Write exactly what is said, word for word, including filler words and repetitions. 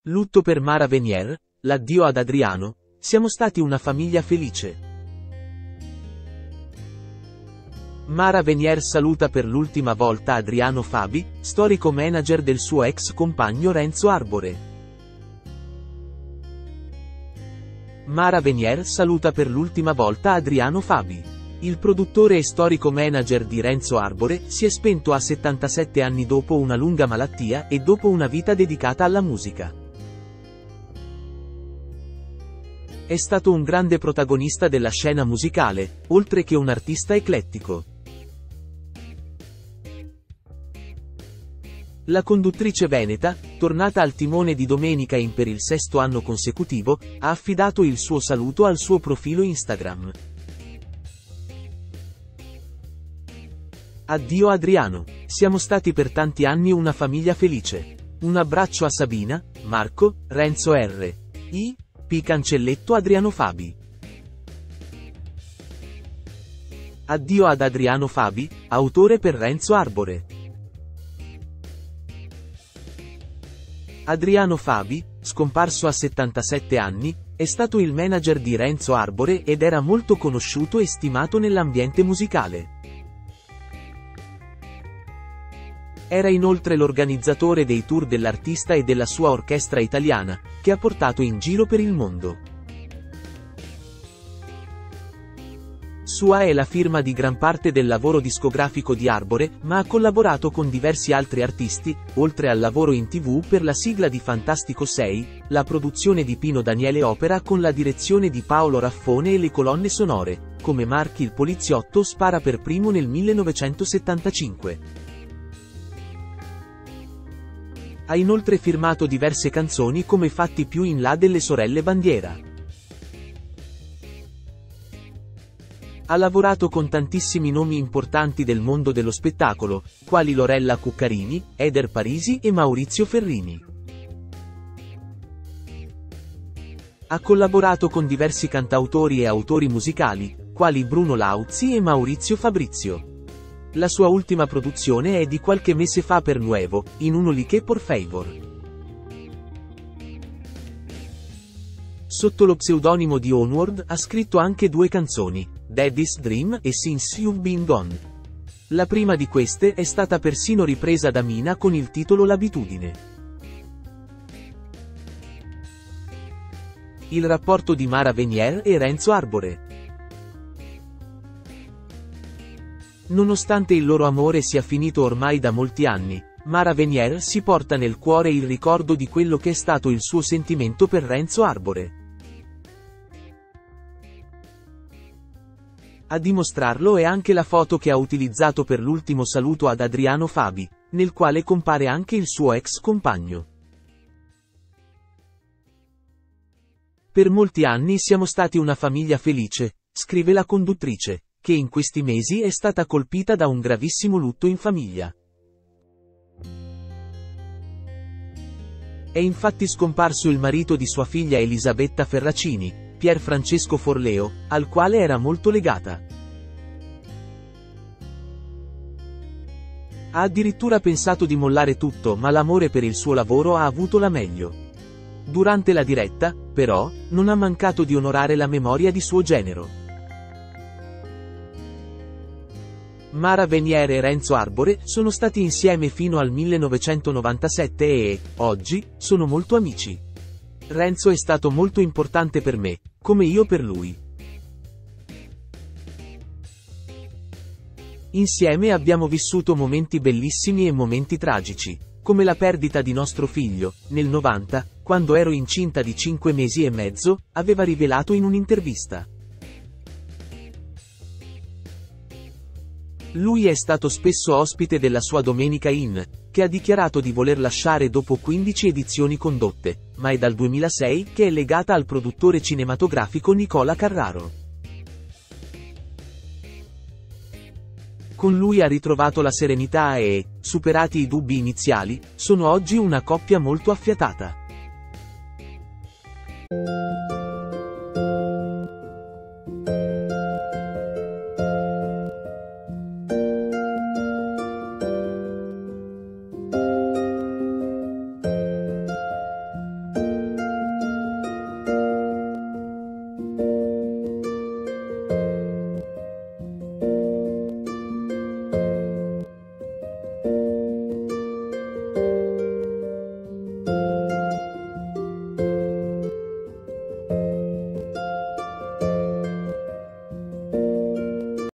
Lutto per Mara Venier, l'addio ad Adriano, siamo stati una famiglia felice. Mara Venier saluta per l'ultima volta Adriano Fabi, storico manager del suo ex compagno Renzo Arbore. Mara Venier saluta per l'ultima volta Adriano Fabi. Il produttore e storico manager di Renzo Arbore si è spento a settantasette anni dopo una lunga malattia e dopo una vita dedicata alla musica. È stato un grande protagonista della scena musicale, oltre che un artista eclettico. La conduttrice veneta, tornata al timone di Domenica In per il sesto anno consecutivo, ha affidato il suo saluto al suo profilo Instagram. Addio Adriano. Siamo stati per tanti anni una famiglia felice. Un abbraccio a Sabina, Marco, Renzo R. I. P. Cancelletto Adriano Fabi. Addio ad Adriano Fabi, autore per Renzo Arbore. Adriano Fabi, scomparso a settantasette anni, è stato il manager di Renzo Arbore ed era molto conosciuto e stimato nell'ambiente musicale. Era inoltre l'organizzatore dei tour dell'artista e della sua orchestra italiana, che ha portato in giro per il mondo. Sua è la firma di gran parte del lavoro discografico di Arbore, ma ha collaborato con diversi altri artisti, oltre al lavoro in tivù per la sigla di Fantastico sei, la produzione di Pino Daniele Opera con la direzione di Paolo Raffone e le colonne sonore, come Marchi il poliziotto spara per primo nel millenovecentosettantacinque. Ha inoltre firmato diverse canzoni come Fatti più in là delle sorelle Bandiera. Ha lavorato con tantissimi nomi importanti del mondo dello spettacolo, quali Lorella Cuccarini, Eder Parisi e Maurizio Ferrini. Ha collaborato con diversi cantautori e autori musicali, quali Bruno Lauzi e Maurizio Fabrizio. La sua ultima produzione è di qualche mese fa per Nuevo, In uno li che por favor. Sotto lo pseudonimo di Onward ha scritto anche due canzoni, Daddy's Dream e Since You've Been Gone. La prima di queste è stata persino ripresa da Mina con il titolo L'abitudine. Il rapporto di Mara Venier e Renzo Arbore. Nonostante il loro amore sia finito ormai da molti anni, Mara Venier si porta nel cuore il ricordo di quello che è stato il suo sentimento per Renzo Arbore. A dimostrarlo è anche la foto che ha utilizzato per l'ultimo saluto ad Adriano Fabi, nel quale compare anche il suo ex compagno. Per molti anni siamo stati una famiglia felice, scrive la conduttrice, che in questi mesi è stata colpita da un gravissimo lutto in famiglia. È infatti scomparso il marito di sua figlia Elisabetta Ferracini, Pier Francesco Forleo, al quale era molto legata. Ha addirittura pensato di mollare tutto, ma l'amore per il suo lavoro ha avuto la meglio. Durante la diretta, però, non ha mancato di onorare la memoria di suo genero. Mara Venier e Renzo Arbore sono stati insieme fino al millenovecentonovantasette e, oggi, sono molto amici. Renzo è stato molto importante per me, come io per lui. Insieme abbiamo vissuto momenti bellissimi e momenti tragici, come la perdita di nostro figlio, nel novanta, quando ero incinta di cinque mesi e mezzo, aveva rivelato in un'intervista. Lui è stato spesso ospite della sua Domenica In, che ha dichiarato di voler lasciare dopo quindici edizioni condotte, ma è dal duemilasei che è legata al produttore cinematografico Nicola Carraro. Con lui ha ritrovato la serenità e, superati i dubbi iniziali, sono oggi una coppia molto affiatata.